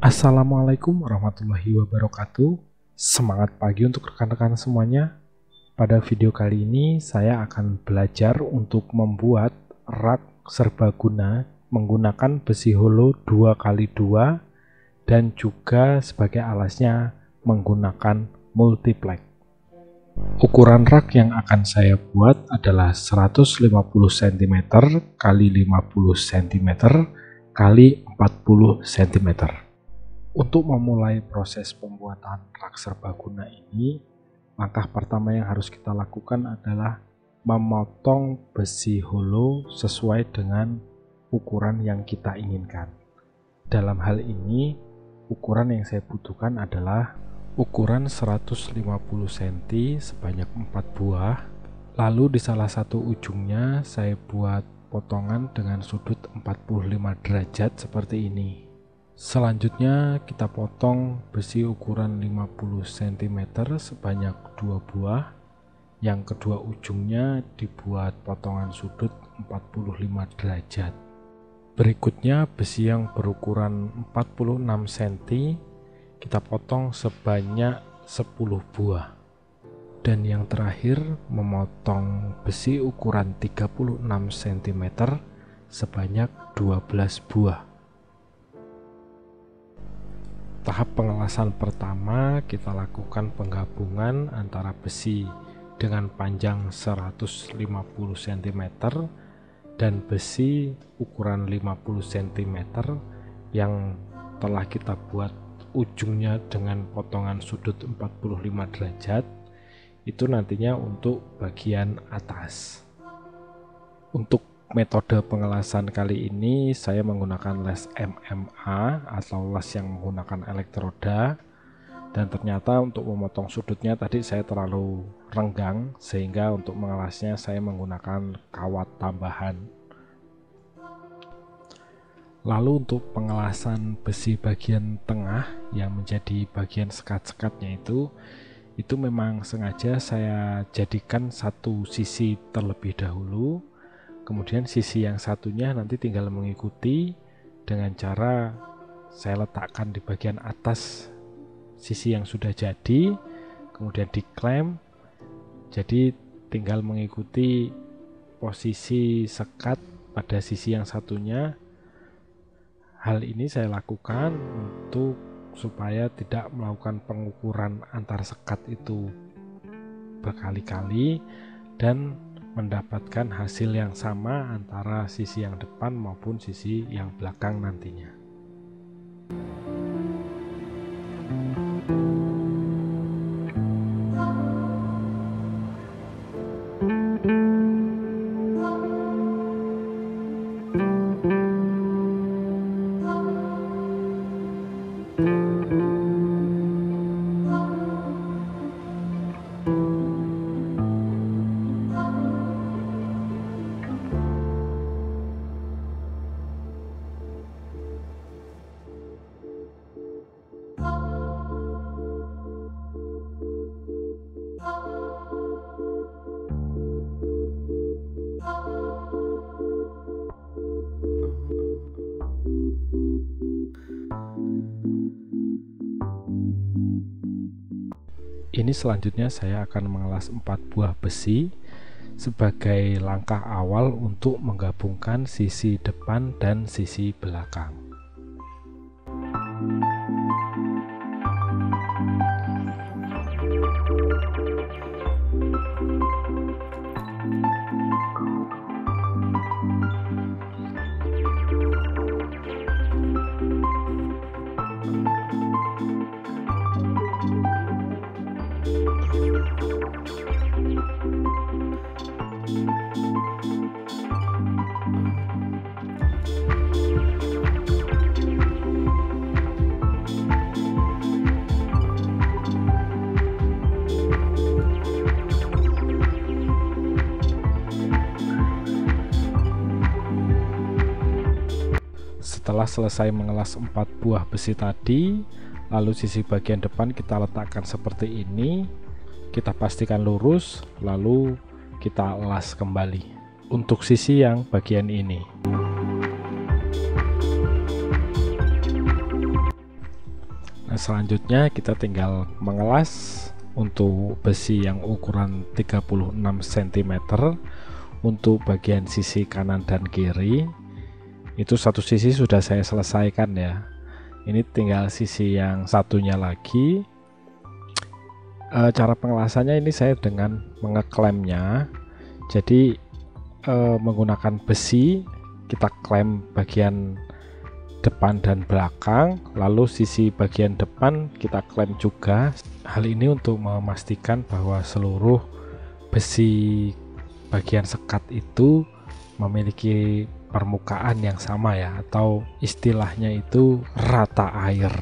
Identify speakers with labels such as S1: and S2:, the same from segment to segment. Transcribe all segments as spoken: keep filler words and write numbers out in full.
S1: Assalamualaikum warahmatullahi wabarakatuh. Semangat pagi untuk rekan-rekan semuanya. Pada video kali ini saya akan belajar untuk membuat rak serbaguna menggunakan besi holo dua kali dua dan juga sebagai alasnya menggunakan multiplex. Ukuran rak yang akan saya buat adalah seratus lima puluh sentimeter kali lima puluh sentimeter kali empat puluh sentimeter. Untuk memulai proses pembuatan rak serbaguna ini, langkah pertama yang harus kita lakukan adalah memotong besi holo sesuai dengan ukuran yang kita inginkan. Dalam hal ini, ukuran yang saya butuhkan adalah ukuran seratus lima puluh sentimeter sebanyak empat buah. Lalu di salah satu ujungnya saya buat potongan dengan sudut empat puluh lima derajat seperti ini. Selanjutnya kita potong besi ukuran lima puluh sentimeter sebanyak dua buah. Yang kedua ujungnya dibuat potongan sudut empat puluh lima derajat. Berikutnya besi yang berukuran empat puluh enam sentimeter kita potong sebanyak sepuluh buah. Dan yang terakhir memotong besi ukuran tiga puluh enam sentimeter sebanyak dua belas buah. Tahap pengelasan pertama kita lakukan penggabungan antara besi dengan panjang seratus lima puluh sentimeter dan besi ukuran lima puluh sentimeter yang telah kita buat ujungnya dengan potongan sudut empat puluh lima derajat. Itu nantinya untuk bagian atas. Untuk metode pengelasan kali ini saya menggunakan les M M A atau les yang menggunakan elektroda, dan ternyata untuk memotong sudutnya tadi saya terlalu renggang sehingga untuk mengelasnya saya menggunakan kawat tambahan. Lalu untuk pengelasan besi bagian tengah yang menjadi bagian sekat-sekatnya itu itu memang sengaja saya jadikan satu sisi terlebih dahulu. Kemudian sisi yang satunya nanti tinggal mengikuti dengan cara saya letakkan di bagian atas sisi yang sudah jadi, kemudian diklem, jadi tinggal mengikuti posisi sekat pada sisi yang satunya. Hal ini saya lakukan untuk supaya tidak melakukan pengukuran antar sekat itu berkali-kali dan mendapatkan hasil yang sama antara sisi yang depan maupun sisi yang belakang nantinya. Ini selanjutnya saya akan mengelas empat buah besi sebagai langkah awal untuk menggabungkan sisi depan dan sisi belakang. Setelah selesai mengelas empat buah besi tadi, lalu sisi bagian depan kita letakkan seperti ini, kita pastikan lurus, lalu kita elas kembali untuk sisi yang bagian ini. selanjutnya kita tinggal mengelas untuk besi yang ukuran tiga puluh enam sentimeter untuk bagian sisi kanan dan kiri. Itu satu sisi sudah saya selesaikan ya. Ini tinggal sisi yang satunya lagi. E, cara pengelasannya ini saya dengan mengeklemnya. Jadi e, menggunakan besi kita klem bagian depan dan belakang, lalu sisi bagian depan kita klem juga. Hal ini untuk memastikan bahwa seluruh besi bagian sekat itu memiliki permukaan yang sama ya, atau istilahnya itu rata air.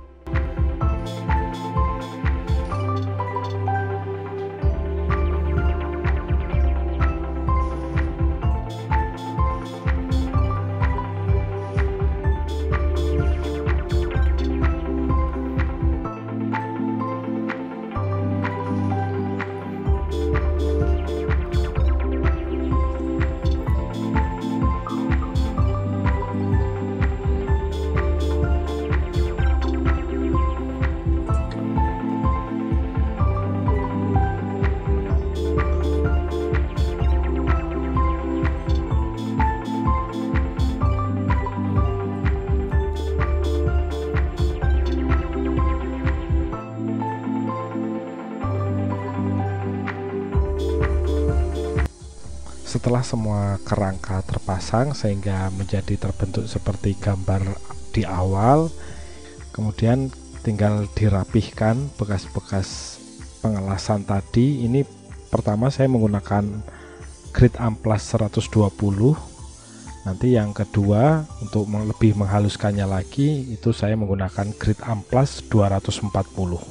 S1: Setelah semua kerangka terpasang sehingga menjadi terbentuk seperti gambar di awal, kemudian tinggal dirapihkan bekas-bekas pengelasan tadi. Ini pertama saya menggunakan grit amplas seratus dua puluh. Nanti yang kedua untuk lebih menghaluskannya lagi itu saya menggunakan grit amplas dua ratus empat puluh.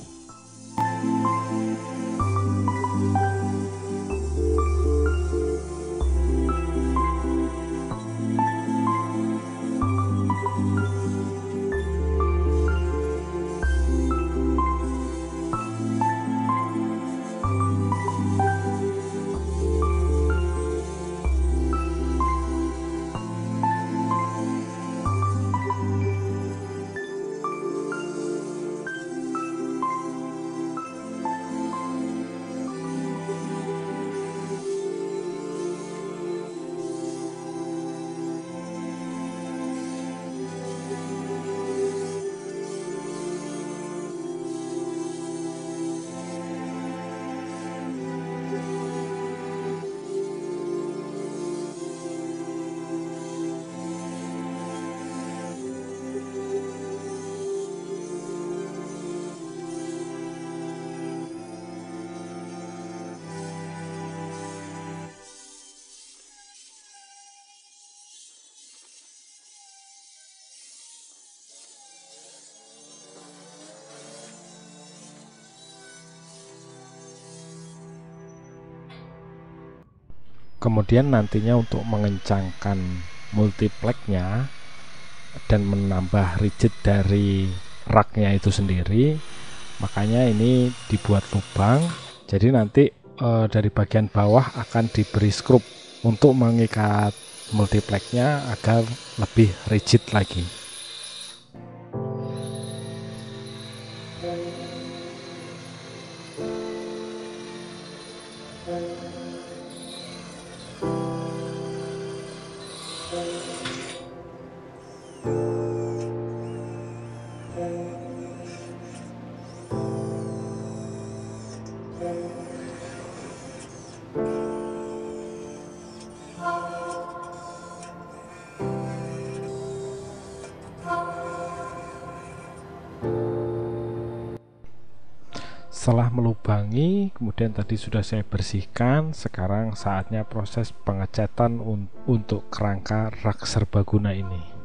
S1: Kemudian nantinya untuk mengencangkan multipleknya dan menambah rigid dari raknya itu sendiri, makanya ini dibuat lubang. Jadi nanti e, dari bagian bawah akan diberi skrup untuk mengikat multipleknya agar lebih rigid lagi. Setelah melubangi, kemudian tadi sudah saya bersihkan. Sekarang saatnya proses pengecatan un untuk kerangka rak serbaguna ini.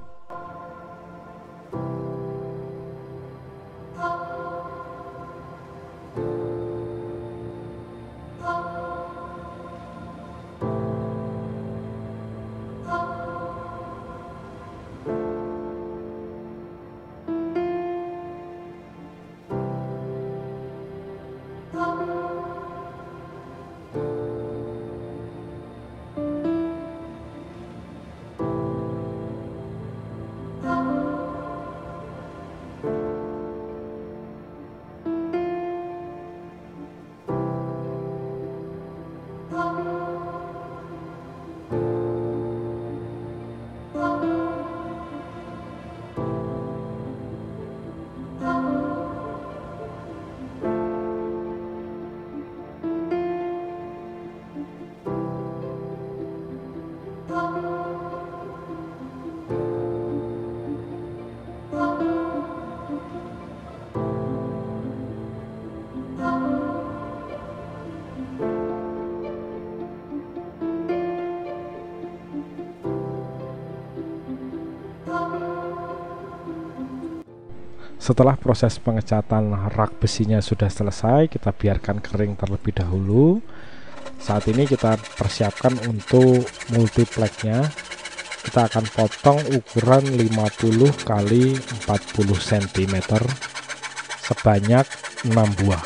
S1: Setelah proses pengecatan rak besinya sudah selesai, kita biarkan kering terlebih dahulu. Saat ini kita persiapkan untuk multipleknya. Kita akan potong ukuran lima puluh kali empat puluh sentimeter sebanyak enam buah.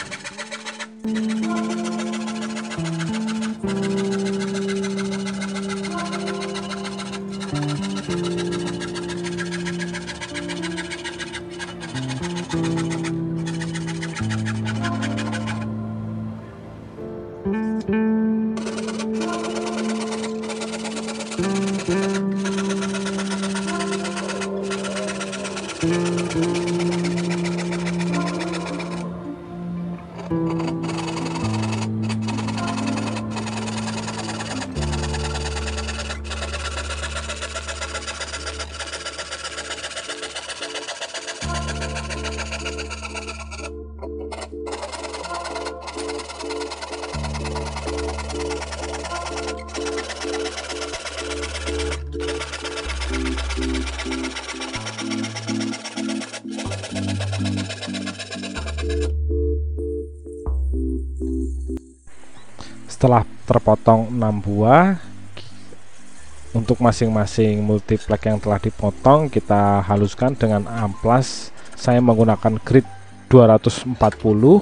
S1: Setelah terpotong enam buah, untuk masing-masing multiplek yang telah dipotong kita haluskan dengan amplas. Saya menggunakan grit dua ratus empat puluh.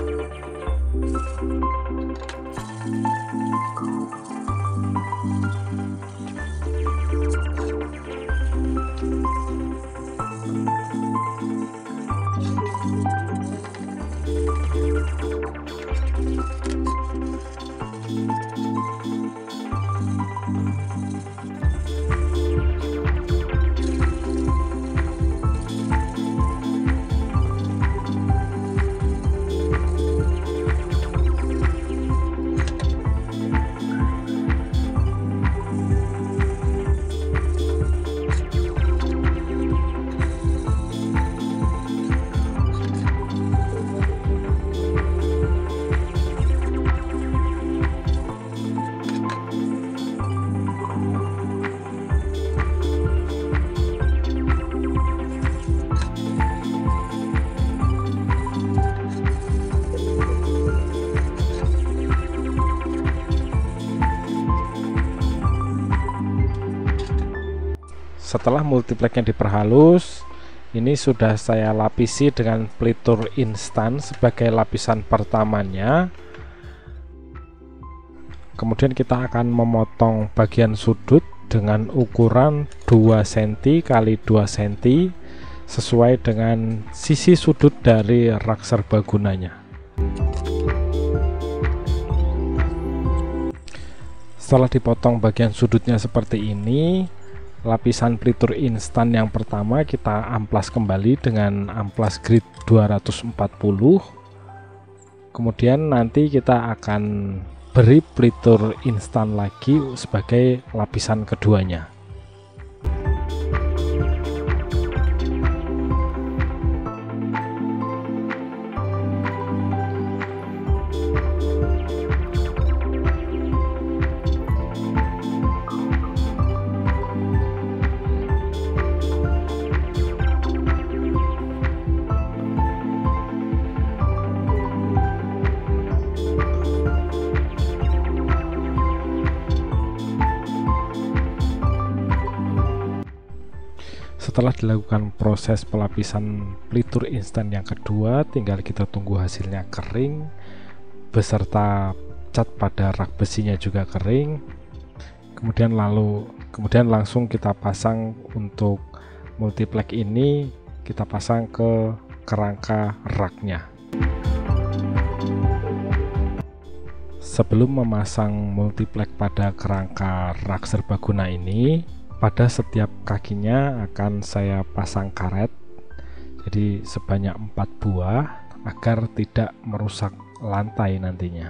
S1: Setelah multipleknya diperhalus, ini sudah saya lapisi dengan pelitur instan sebagai lapisan pertamanya. Kemudian kita akan memotong bagian sudut dengan ukuran dua sentimeter kali dua sentimeter sesuai dengan sisi sudut dari rak serbagunanya. Setelah dipotong bagian sudutnya seperti ini, lapisan pelitur instan yang pertama kita amplas kembali dengan amplas grit dua ratus empat puluh. Kemudian nanti kita akan beri pelitur instan lagi sebagai lapisan keduanya. Setelah dilakukan proses pelapisan pelitur instan yang kedua, tinggal kita tunggu hasilnya kering beserta cat pada rak besinya juga kering. Kemudian lalu kemudian langsung kita pasang untuk multiplek ini, kita pasang ke kerangka raknya. Sebelum memasang multiplek pada kerangka rak serbaguna ini, pada setiap kakinya akan saya pasang karet, jadi sebanyak empat buah agar tidak merusak lantai nantinya.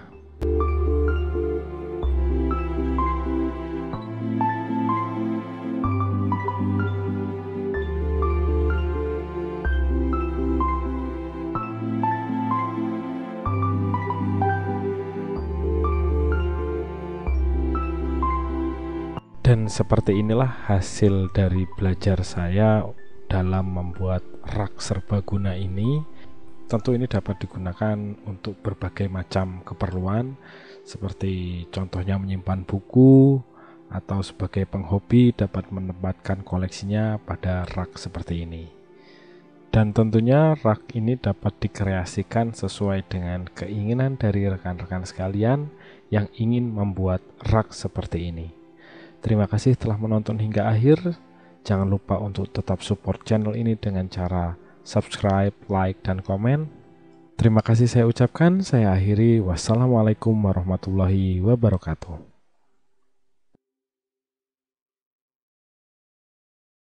S1: Dan seperti inilah hasil dari belajar saya dalam membuat rak serbaguna ini. Tentu ini dapat digunakan untuk berbagai macam keperluan, seperti contohnya menyimpan buku, atau sebagai penghobi dapat menempatkan koleksinya pada rak seperti ini. Dan tentunya rak ini dapat dikreasikan sesuai dengan keinginan dari rekan-rekan sekalian yang ingin membuat rak seperti ini. Terima kasih telah menonton hingga akhir. Jangan lupa untuk tetap support channel ini dengan cara subscribe, like, dan komen. Terima kasih saya ucapkan, saya akhiri. Wassalamualaikum warahmatullahi wabarakatuh.